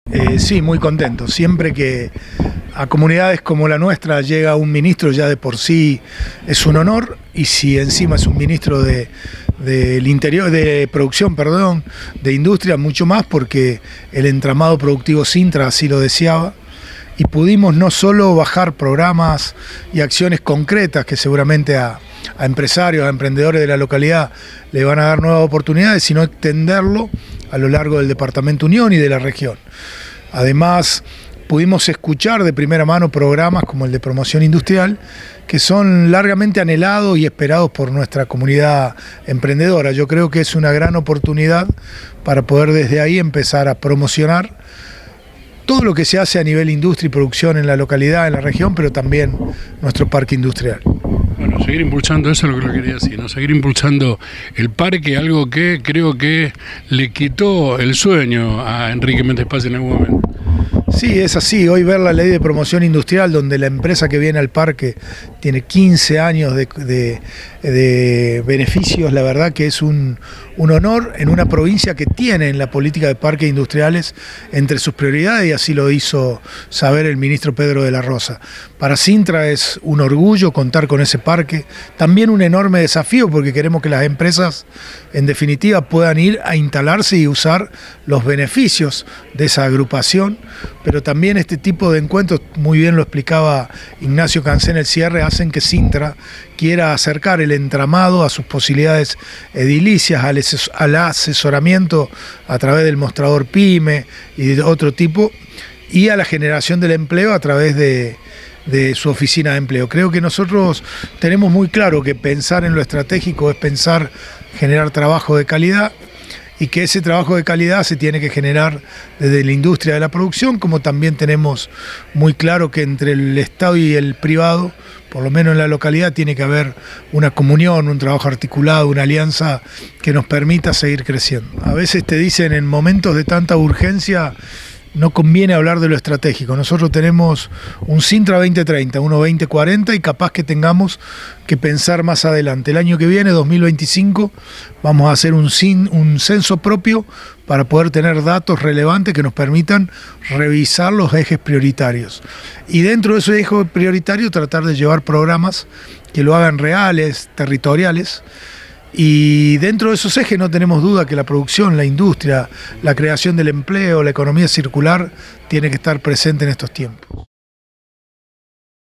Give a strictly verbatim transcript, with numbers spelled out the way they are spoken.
Eh, sí, muy contento. Siempre que a comunidades como la nuestra llega un ministro, ya de por sí es un honor, y si encima es un ministro de, del interior, de producción, perdón, de industria, mucho más, porque el entramado productivo Cintra así lo deseaba. Y pudimos no solo bajar programas y acciones concretas que seguramente a, a empresarios, a emprendedores de la localidad le van a dar nuevas oportunidades, sino extenderlo a lo largo del departamento Unión y de la región. Además, pudimos escuchar de primera mano programas como el de promoción industrial, que son largamente anhelados y esperados por nuestra comunidad emprendedora. Yo creo que es una gran oportunidad para poder desde ahí empezar a promocionar todo lo que se hace a nivel industria y producción en la localidad, en la región, pero también nuestro parque industrial. Bueno, seguir impulsando, eso es lo que lo quería decir, ¿no? Seguir impulsando el parque, algo que creo que le quitó el sueño a Enrique Méndez Paz en algún momento. Sí, es así. Hoy ver la ley de promoción industrial, donde la empresa que viene al parque tiene quince años de, de, de beneficios, la verdad que es un, un honor en una provincia que tiene en la política de parques industriales entre sus prioridades, y así lo hizo saber el ministro Pedro de la Rosa. Para Cintra es un orgullo contar con ese parque, también un enorme desafío, porque queremos que las empresas en definitiva puedan ir a instalarse y usar los beneficios de esa agrupación. Pero también este tipo de encuentros, muy bien lo explicaba Ignacio Cancé en el cierre, hacen que Cintra quiera acercar el entramado a sus posibilidades edilicias, al, al asesoramiento a través del mostrador PYME y de otro tipo, y a la generación del empleo a través de, de su oficina de empleo. Creo que nosotros tenemos muy claro que pensar en lo estratégico es pensar generar trabajo de calidad, y que ese trabajo de calidad se tiene que generar desde la industria de la producción, como también tenemos muy claro que entre el Estado y el privado, por lo menos en la localidad, tiene que haber una comunión, un trabajo articulado, una alianza que nos permita seguir creciendo. A veces te dicen en momentos de tanta urgencia no conviene hablar de lo estratégico. Nosotros tenemos un Cintra veinte treinta, uno veinte cuarenta, y capaz que tengamos que pensar más adelante. El año que viene, dos mil veinticinco, vamos a hacer un, un censo propio para poder tener datos relevantes que nos permitan revisar los ejes prioritarios. Y dentro de esos ejes prioritarios tratar de llevar programas que lo hagan reales, territoriales. Y dentro de esos ejes no tenemos duda que la producción, la industria, la creación del empleo, la economía circular tiene que estar presente en estos tiempos.